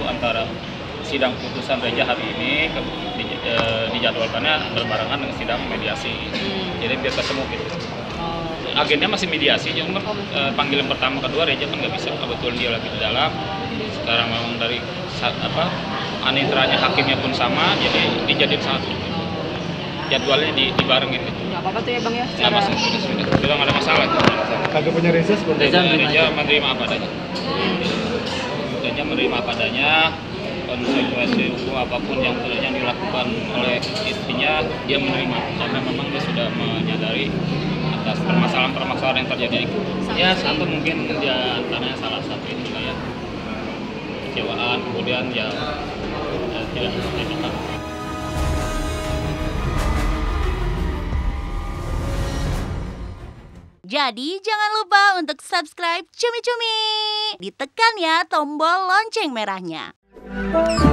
antara sidang putusan Reja hari ini dijadwalkannya berbarengan dengan sidang mediasi. Jadi biar ketemu gitu. Agennya masih mediasi, cuma panggilan pertama kedua Reja kan nggak bisa, kebetulan dia lagi di dalam. Sekarang memang dari anitranya hakimnya pun sama, jadi dijadiin satu. Jadwalnya dibarengin gitu. Nggak apa-apa tuh ya Bang ya? Nggak masalah, sudah nggak ada masalah. Kagak punya reses, Reja menerima apa adanya. Reja menerima apa adanya. Konsekuensi hukum apapun yang dilakukan oleh istrinya dia menerima karena memang dia sudah menyadari atas permasalahan yang terjadi. Ya satu mungkin dia antaranya salah satu itu ya kecewaan, kemudian ya tidak terima. Jadi jangan lupa untuk subscribe Cumi Cumi. Ditekan ya tombol lonceng merahnya.